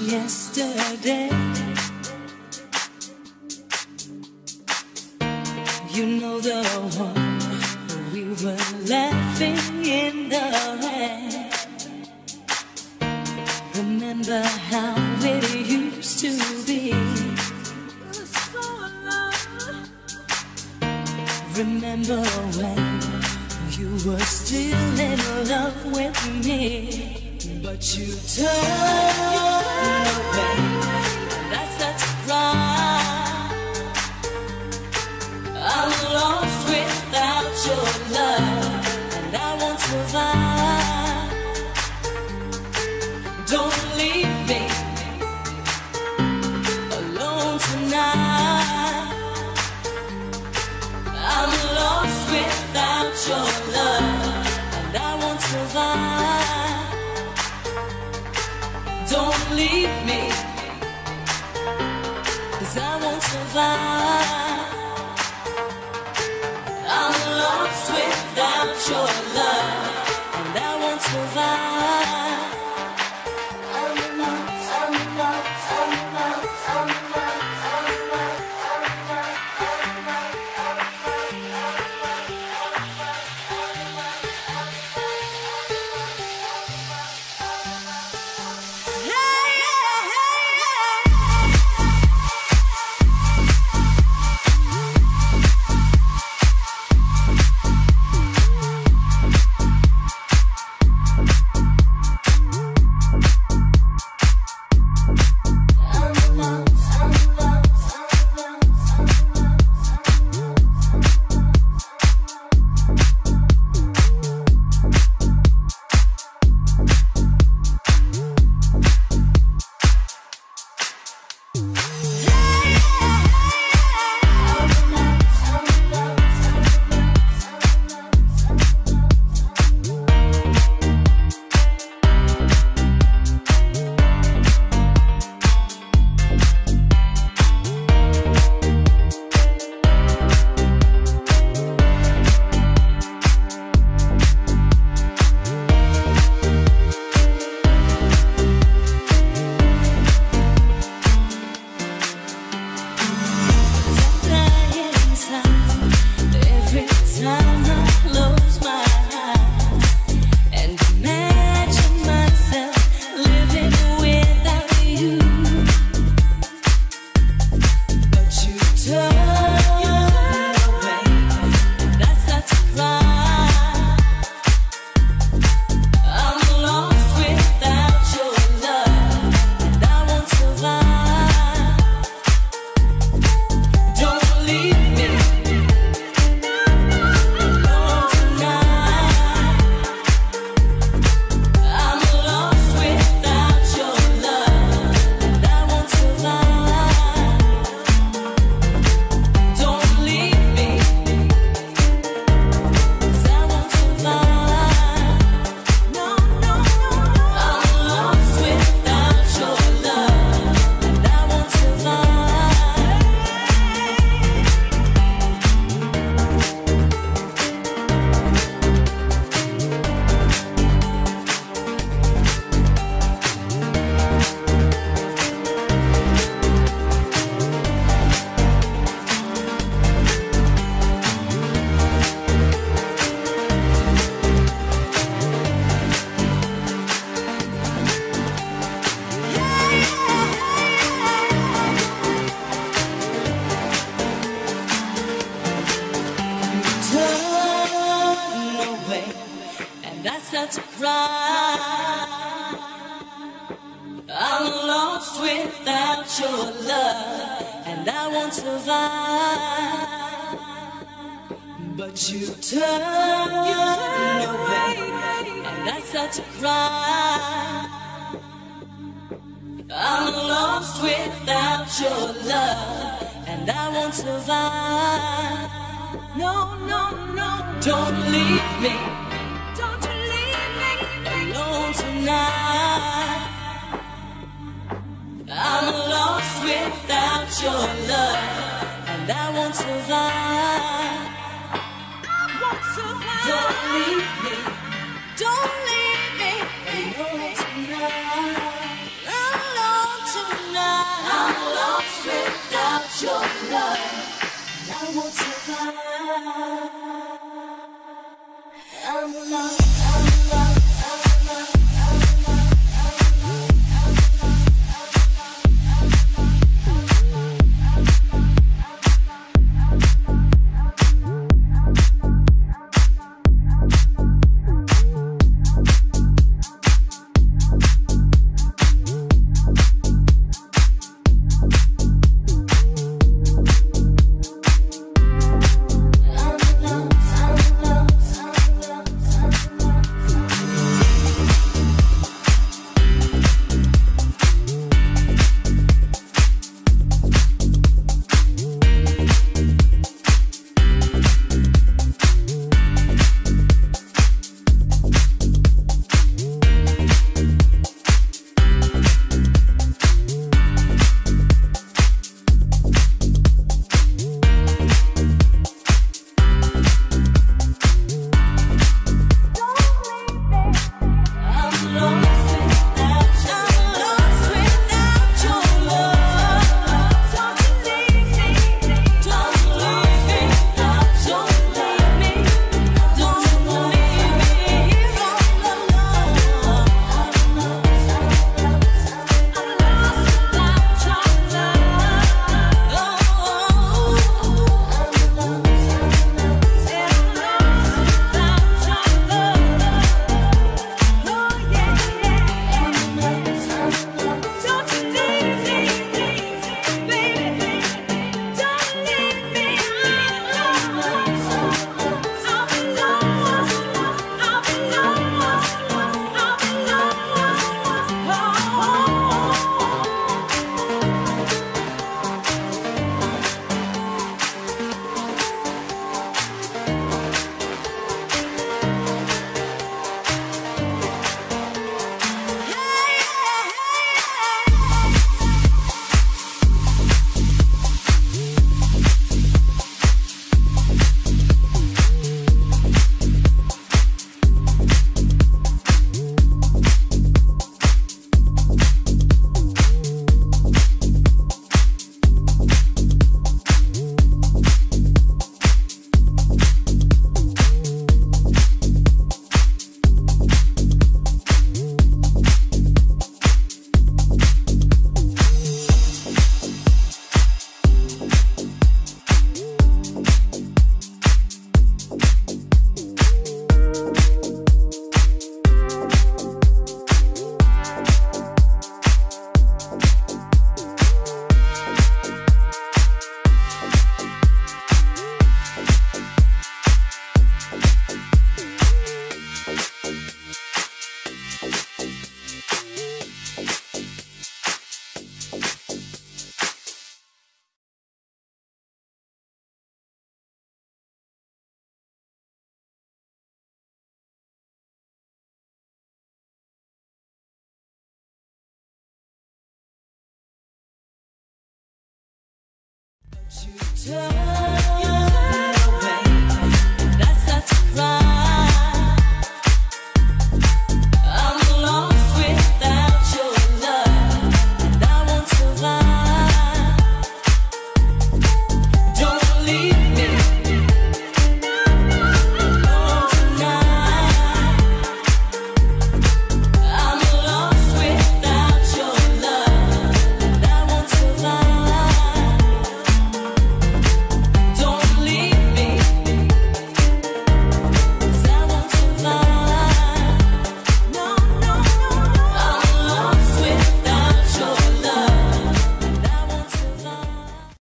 yesterday. You know the one we were laughing in the rain. Remember how it used to be. Remember when you were still in love with me, but you turned away, and I started to cry. I'm lost without your love, and I won't survive. Don't leave me alone tonight. I'm lost without your love, and I won't survive. Don't leave me, 'cause I won't survive. I'm lost without your love, and I won't survive. I'm lost, I'm lost, I'm lost, I'm lost, I'm lost, to cry. I'm lost without your love, and I won't survive. But you turn away, and I start to cry. I'm lost without your love, and I won't survive. No, no, no, don't leave me. Alone tonight. I'm lost without your love, and I won't survive. I won't survive. Don't leave me. Don't leave me. Alone tonight. Alone To turn